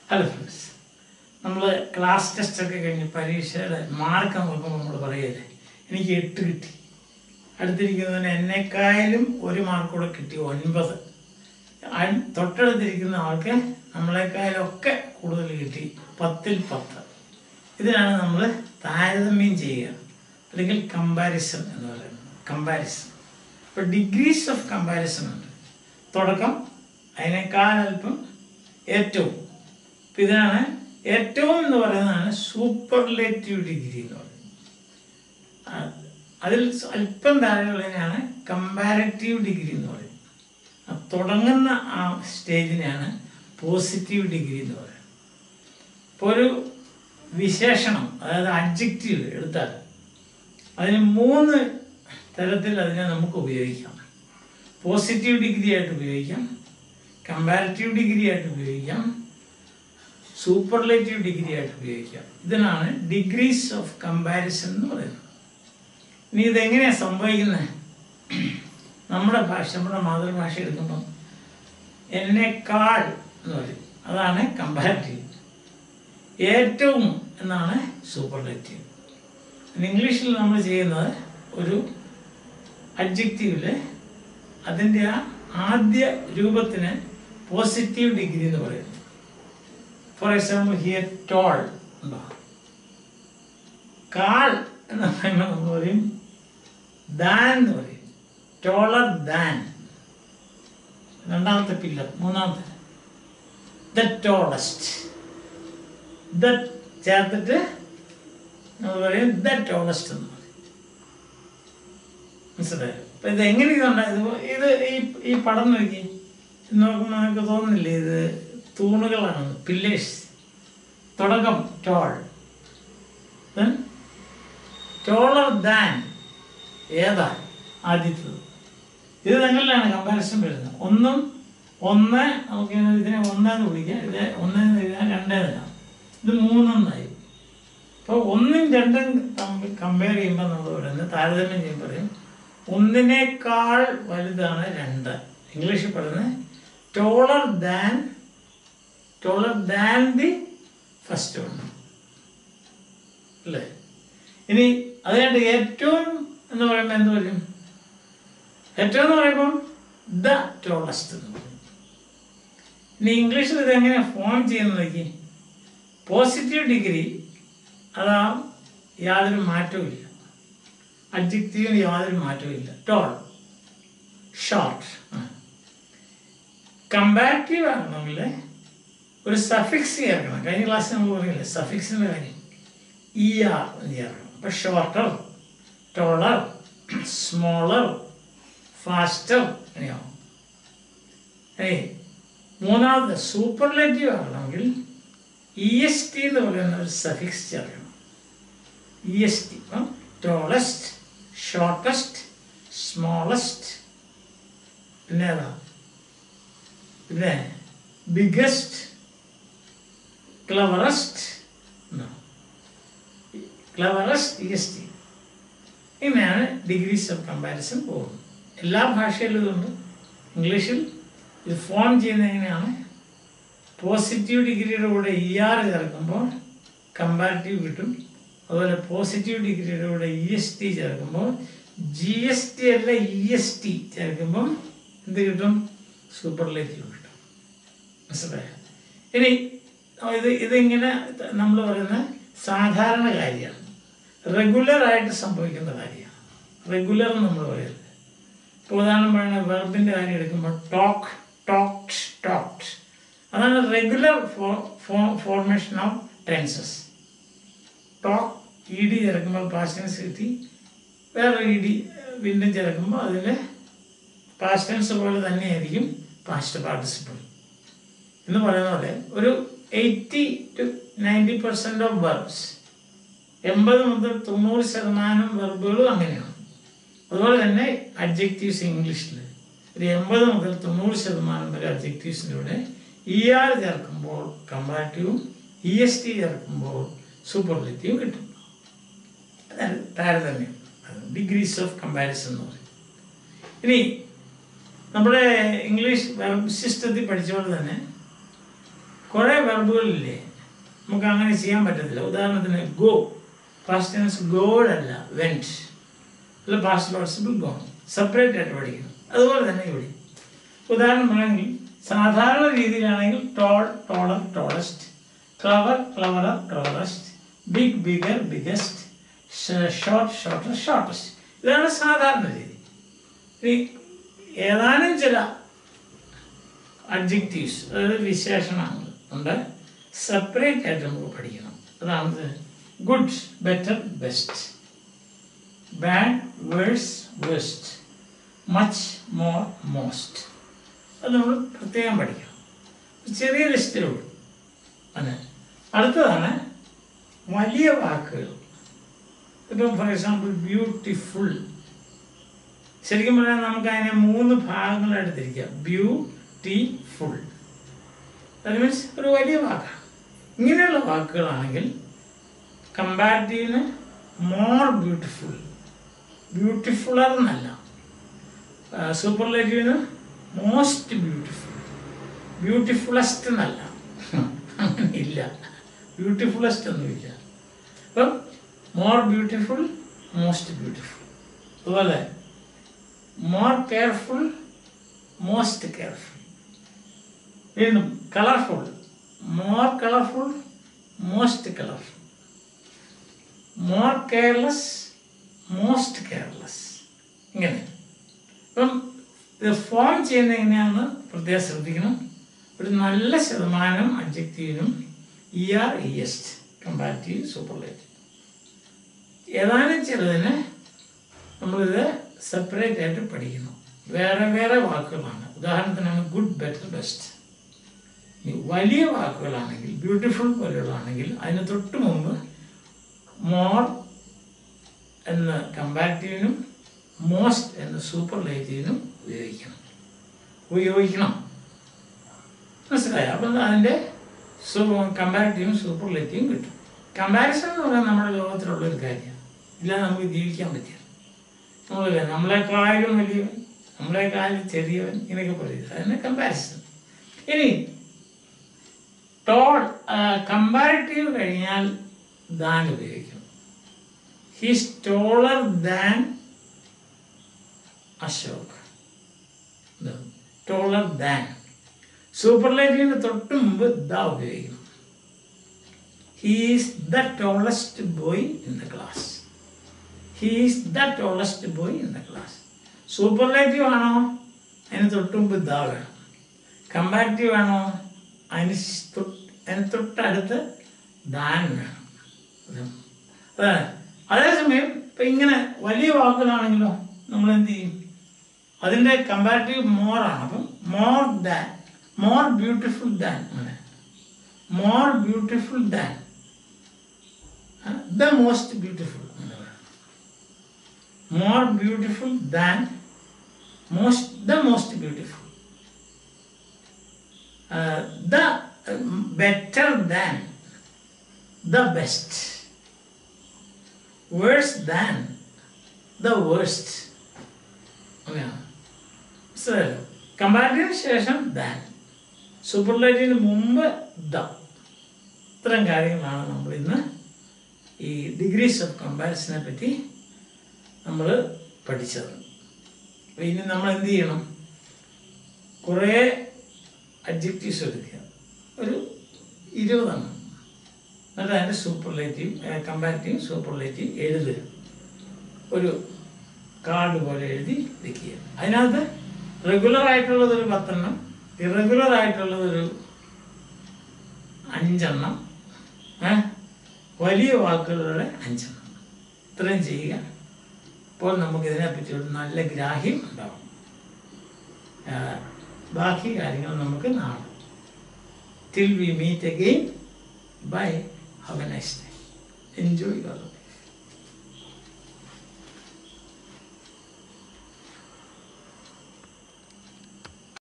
Hello friends, നമ്മൾ class ടെസ്റ്റൊക്കെ കഴിഞ്ഞ് പരീക്ഷയുടെ മാർക്ക് നോക്കുമ്പോൾ നമ്മൾ പറയല്ലേ, എനിക്ക് 8 കിട്ടി, അടുത്തിരിക്കുന്നതിന് എന്നെക്കായാലും 1 മാർക്ക് കൂടെ കിട്ടി 9, തൊട്ടടുത്തിരിക്കുന്ന ആൾക്ക് നമ്മളെക്കായാലൊക്കെ കൂടുതൽ കിട്ടി 10-ൽ 10. ഇതിനാണ് നമ്മൾ താരതമ്യം ചെയ്യുക, അല്ലെങ്കിൽ കമ്പാരിസൺ എന്ന് പറയുന്നത്. കമ്പാരിസൺ. ഇപ്പോൾ ഡിഗ്രീസ് ഓഫ് കമ്പാരിസൺ ഉണ്ട്. തുടക്കം, അതിനേക്കാൾ അല്പം, ഏറ്റവും. അപ്പം ഇതിനാണ് ഏറ്റവും എന്ന് പറയുന്നതാണ് സൂപ്പർലേറ്റീവ് ഡിഗ്രി എന്ന് പറയുന്നത്. അതിൽ അല്പം താഴെയുള്ളതിനാണ് കമ്പാരറ്റീവ് ഡിഗ്രി എന്ന് പറയുന്നത്. തുടങ്ങുന്ന ആ സ്റ്റേജിനെയാണ് പോസിറ്റീവ് ഡിഗ്രി എന്ന് പറയുന്നത്. ഇപ്പോൾ ഒരു വിശേഷണം, അതായത് അഡ്ജക്റ്റീവ് എടുത്താൽ അതിന് 3 തരത്തിൽ അതിനെ നമുക്ക് ഉപയോഗിക്കാം. പോസിറ്റീവ് ഡിഗ്രി ആയിട്ട് ഉപയോഗിക്കാം, കമ്പാരറ്റീവ് ഡിഗ്രി ആയിട്ട് ഉപയോഗിക്കാം, സൂപ്പർലേറ്റീവ് ഡിഗ്രി ആയിട്ട് ഉപയോഗിക്കാം. ഇതിനാണ് ഡിഗ്രീസ് ഓഫ് കമ്പാരിസൺ എന്ന് പറയുന്നത്. ഇനി ഇതെങ്ങനെയാണ് സംഭവിക്കുന്നത്? നമ്മുടെ ഭാഷ, നമ്മുടെ മാതൃഭാഷ എടുക്കുമ്പം എന്നെക്കാൾ എന്ന് പറയും, അതാണ് കമ്പാരറ്റീവ്. ഏറ്റവും എന്നാണ് സൂപ്പർലേറ്റീവ്. ഇംഗ്ലീഷിൽ നമ്മൾ ചെയ്യുന്നത് ഒരു അഡ്ജക്റ്റീവിൽ അതിൻ്റെ ആ ആദ്യ രൂപത്തിന് പോസിറ്റീവ് ഡിഗ്രി എന്ന് പറയുന്നു. ഫോർ എക്സാമ്പിൾ, ഹിയർ ടോൾ ഉണ്ടോ? കാൾ എന്ന് പറയുമ്പോൾ നമ്മൾ പറയും ദാൻ എന്ന് പറയും. ടോളർ ദാൻ, രണ്ടാമത്തെ പില്ലർ. മൂന്നാമത്തെ ദ ടോളസ്റ്റ്. ദ ചേർത്തിട്ട് നമ്മൾ പറയും ദ ടോളസ്റ്റ് എന്ന് പറയും. മനസ്സിലായോ? അപ്പം ഇത് എങ്ങനെ ഇതുണ്ടായത്? ഇത് ഈ പടം നോക്കി നോക്കുമ്പോൾ നമുക്ക് തോന്നുന്നില്ലേ ഇത് തൂണുകളാണ്, പില്ലേഴ്സ്. തുടക്കം ടോൾ, ടോളർ ദാൻ ഏതാ ആദ്യത്തത്? ഇത് തങ്ങളിലാണ് കമ്പാരിസൺ വരുന്നത്. 1 നമുക്ക് ഇതിനെ 1 എന്ന് വിളിക്കാം, ഇത് 1 എന്ന് എഴുതാൻ 2 എഴുതാം, ഇത് 3 എന്നായി. അപ്പോൾ 1ഉം 2ഉം തമ്മിൽ കമ്പയർ ചെയ്യുമ്പോൾ നമ്മൾ പറയുന്നത്, താരതമ്യം ചെയ്യുമ്പോൾ പറയും 1നേക്കാൾ വലുതാണ് 2. ഇംഗ്ലീഷിൽ പറയുന്നത് taller than the first one അല്ലേ. ഇനി അതിനായിട്ട് ഏറ്റവും എന്ന് പറയുമ്പോൾ എന്ത് പറയും? ഏറ്റവും എന്ന് പറയുമ്പോൾ ദ ടോളസ്റ്റ് എന്ന് പറയും. ഇനി ഇംഗ്ലീഷിൽ ഇത് എങ്ങനെ ഫോം ചെയ്യുന്നത് നോക്കി. പോസിറ്റീവ് ഡിഗ്രി അതാ യാതൊരു മാറ്റവും ഇല്ല, അഡ്ജക്റ്റീവിന് യാതൊരു മാറ്റവും ഇല്ല. Toll, short. കമ്പാരറ്റീവ് ആകണമെങ്കിൽ ഒരു സഫിക്സ് ചേർക്കണം. കഴിഞ്ഞ ക്ലാസ്സിൽ നമ്മൾ പറയില്ലേ സഫിക്സിൻ്റെ കാര്യം, ER എന്ന് ചേർക്കണം. അപ്പം ഷോർട്ടർ, ടോളർ, സ്മോളർ, ഫാസ്റ്റർ അങ്ങനെയാവും. മൂന്നാമത് സൂപ്പർലേറ്റീവ് ആകണമെങ്കിൽ EST എന്ന് പറയുന്ന ഒരു സഫിക്സ് ചേർക്കണം. EST, ടോളസ്റ്റ്, ഷോർട്ടസ്റ്റ്, സ്മോളസ്റ്റ്, പിന്നെ ഏതാ, പിന്നെ ബിഗസ്റ്റ്, ക്ലവറസ്റ്റ്, EST. ഇങ്ങനെയാണ് ഡിഗ്രീസ് ഓഫ് കമ്പാരിസൺ പോകുന്നത്. എല്ലാ ഭാഷയിലും ഇതുണ്ട്. ഇംഗ്ലീഷിൽ ഇത് ഫോം ചെയ്യുന്നത് എങ്ങനെയാണ്? പോസിറ്റീവ് ഡിഗ്രിയുടെ കൂടെ ER ചേർക്കുമ്പോൾ കമ്പാരിറ്റീവ് കിട്ടും. അതുപോലെ പോസിറ്റീവ് ഡിഗ്രിയുടെ കൂടെ EST ചേർക്കുമ്പോൾ, GST അല്ല EST ചേർക്കുമ്പോൾ എന്ത് കിട്ടും? സൂപ്പർലേറ്റീവ് കിട്ടും. മനസ്സിലായോ? ഇനി ഇതിങ്ങനെ നമ്മൾ പറയുന്ന സാധാരണ കാര്യമാണ്, റെഗുലറായിട്ട് സംഭവിക്കുന്ന കാര്യമാണ്. റെഗുലർ നമ്മൾ പറയുന്നത്. ഇപ്പോൾ ഉദാഹരണം പറയുന്ന വെർബിൻ്റെ കാര്യം എടുക്കുമ്പോൾ ടോക്ക്, ടോക്ഡ്, ടോക്ഡ്, അതാണ് regular formation of tenses. Talk ED ചേർക്കുമ്പോൾ പാസ്റ്റ് ടെൻസ് കിട്ടി, വേറെ ED വീണ്ടും ചേർക്കുമ്പോൾ അതിൽ പാസ്റ്റ് ടെൻസ് പോലെ തന്നെയായിരിക്കും പാസ്റ്റ് പാർട്ടിസിപ്പിൾ എന്ന് പറയുന്ന പോലെ. ഒരു 80 to 90% ഓഫ് വെർബ്സ്, 80 മുതൽ 90% വെർബുകളും അങ്ങനെയാണ്. അതുപോലെ തന്നെ അഡ്ജക്റ്റീവ്സ് ഇംഗ്ലീഷിൽ ഒരു 80 മുതൽ 90% വരെ അഡ്ജക്റ്റീവ്സിൻ്റെ കൂടെ ER ചേർക്കുമ്പോൾ കമ്പാരറ്റീവും EST ചേർക്കുമ്പോൾ സൂപ്പർലേറ്റീവ് കിട്ടും. അതാണ് താരതമ്യം, ഡിഗ്രീസ് ഓഫ് കമ്പാരിസൺ എന്ന് പറയും. ഇനി നമ്മുടെ ഇംഗ്ലീഷ് വെർബ് സിസ്റ്റത്തിൽ പഠിച്ച പോലെ തന്നെ കുറേ വെർബുകളില്ലേ നമുക്ക് അങ്ങനെ ചെയ്യാൻ പറ്റത്തില്ല. ഉദാഹരണത്തിന് ഗോ, പാസ്റ്റ് ടെൻസ് ഗോഡ് അല്ല വെൻറ്റ്, അല്ല പാസ്റ്റ് പാർട്ടിസിപ്പിൾ ഗോൺ, സെപ്പറേറ്റ് ആയിട്ട് പഠിക്കണം. അതുപോലെ തന്നെ ഇവിടെ ഉദാഹരണം പറയണമെങ്കിൽ സാധാരണ രീതിയിലാണെങ്കിൽ tall, taller, tallest, clever, cleverer, cleverest, big, bigger, biggest, short, shorter, shortest. ഇതാണ് സാധാരണ രീതി. ഇനി ഏതാനും ചില അഡ്ജക്റ്റീവ്സ്, അതായത് വിശേഷണങ്ങൾ ഉണ്ട്, സെപ്പറേറ്റ് ആയിട്ട് നമുക്ക് പഠിക്കണം. അതാണ് good, better, best, bad, worse, worst, much, more, most. അത് നമ്മൾ പ്രത്യേകം പഠിക്കണം. ചെറിയ ലിസ്റ്റിലുള്ളൂ. അതെ. അടുത്തതാണ് വലിയ വാക്കുകൾ. ഇപ്പം ഫോർ എക്സാമ്പിൾ ബ്യൂട്ടിഫുൾ. ശരിക്കും പറഞ്ഞാൽ നമുക്ക് അതിനെ 3 ഭാഗങ്ങളായിട്ട് തിരിക്കാം. ബ്യൂട്ടിഫുൾ, ദാറ്റ് മീൻസ് ഒരു വലിയ വാക്കാണ്. ഇങ്ങനെയുള്ള വാക്കുകളാണെങ്കിൽ കമ്പാരിറ്റീവിന് മോർ ബ്യൂട്ടിഫുൾ, ബ്യൂട്ടിഫുള്ളർ എന്നല്ല. സൂപ്പർലേറ്റീവിന് മോസ്റ്റ് ബ്യൂട്ടിഫുൾ, ബ്യൂട്ടിഫുള്ളസ്റ്റ് എന്നല്ല. അങ്ങനെ ഇല്ല, ബ്യൂട്ടിഫുള്ളസ്റ്റ് ഒന്നുമില്ല. അപ്പം മോർ ബ്യൂട്ടിഫുൾ, മോസ്റ്റ് ബ്യൂട്ടിഫുൾ. അതുപോലെ മോർ കെയർഫുൾ, മോസ്റ്റ് കെയർഫുൾ. വീണ്ടും colourful, more colourful, most colourful. More careless, most careless. ഇങ്ങനെ. അപ്പം ഇത് ഫോം ചെയ്യുന്നത് എങ്ങനെയാണെന്ന് പ്രത്യേകം ശ്രദ്ധിക്കണം. ഒരു നല്ല ശതമാനം അഡ്ജക്റ്റീവിനും ER, EST, കമ്പാരിറ്റീവ്, സൂപ്പർലേറ്റീവ്. ഏതാനും ചിലതിന് നമ്മളിത് സെപ്പറേറ്റ് ആയിട്ട് പഠിക്കണം. വേറെ വേറെ വാക്കുകളാണ്. ഉദാഹരണത്തിനാണ് ഗുഡ്, ബെറ്റർ, ബെസ്റ്റ്. വലിയ വാക്കുകളാണെങ്കിൽ ബ്യൂട്ടിഫുൾ പോലെയുള്ളതാണെങ്കിൽ അതിന് തൊട്ട് മുമ്പ് മോർ എന്ന കമ്പാരിറ്റീവിനും മോസ്റ്റ് എന്ന സൂപ്പർലേറ്റീവിനും ഉപയോഗിക്കണം. മനസ്സിലായോ? അപ്പം അതിൻ്റെ കമ്പാരിറ്റീവും സൂപ്പർലേറ്റീവും കിട്ടും. കമ്പാരിസൺ എന്ന് പറയുന്നത് നമ്മുടെ ലോകത്തിലുള്ളൊരു കാര്യമാണ്. ഇല്ലാതെ നമുക്ക് ജീവിക്കാൻ പറ്റില്ല. നമ്മളെക്കാളും വലിയവൻ, നമ്മളെക്കാളും ചെറിയവൻ, ഇങ്ങനെയൊക്കെ പറയുന്നത് അതിന് കമ്പാരിസൺ. ഇനി കമ്പാരിറ്റീവ് കഴിഞ്ഞാൽ ദാൻ ഉപയോഗിക്കും. He's taller than Ashok. Taller than. സൂപ്പർലേറ്റീവിന് തൊട്ട് മുമ്പ് ദ ഉപയോഗിക്കണം. He is the tallest boy in the class. He is the tallest boy in the class. Superlative ആണോ അതിന് തൊട്ട് മുമ്പ് ദ വേണം. കമ്പാരിറ്റീവ് ആണോ അതിന് തൊട്ടടുത്ത് ദാൻ വേണം. അതാണ്. അതേസമയം ഇപ്പം ഇങ്ങനെ വലിയ വാക്കുകളാണെങ്കിലോ നമ്മൾ എന്ത് ചെയ്യും? അതിൻ്റെ കമ്പാരിറ്റീവ് മോറാണ്. അപ്പം more than, more beautiful than, അങ്ങനെ more beautiful than, the most beautiful, more beautiful than, the most beautiful, the better than, the best, worse than, the worst. അങ്ങനെയാണ്. കമ്പാരിറ്റീവിന് ശേഷം ദാൻ, സൂപ്പർലേറ്റീവിന് മുമ്പ് ദ. ഇത്തരം കാര്യങ്ങളാണ് നമ്മൾ ഇന്ന് ഈ ഡിഗ്രീസ് ഓഫ് കമ്പാരിസനെ പറ്റി നമ്മൾ പഠിച്ചത്. അപ്പോൾ ഇനി നമ്മൾ എന്ത് ചെയ്യണം? കുറേ അഡ്ജക്റ്റീവ്സ് എടുക്കുക, ഒരു 20 എണ്ണം. എന്നിട്ട് അതിൻ്റെ സൂപ്പർലേറ്റീവ്, കമ്പാരിറ്റീവ്, സൂപ്പർലേറ്റീവ് എഴുതുക. ഒരു കാർഡ് പോലെ എഴുതി വയ്ക്കുക. അതിനകത്ത് റെഗുലർ ആയിട്ടുള്ളതൊരു 10 എണ്ണം, ഇറഗുലർ ആയിട്ടുള്ളതൊരു 5 എണ്ണം, വലിയ വാക്കുകളുടെ 5 എണ്ണം. ഇത്രയും ചെയ്യുക. അപ്പോൾ നമുക്കിതിനെപ്പറ്റി ഒരു നല്ല ഗ്രാഹ്യം ഉണ്ടാവും. ബാക്കി കാര്യങ്ങൾ നമുക്ക് നാളെ. Till we meet again, bye. Have a nice day. Enjoy your life.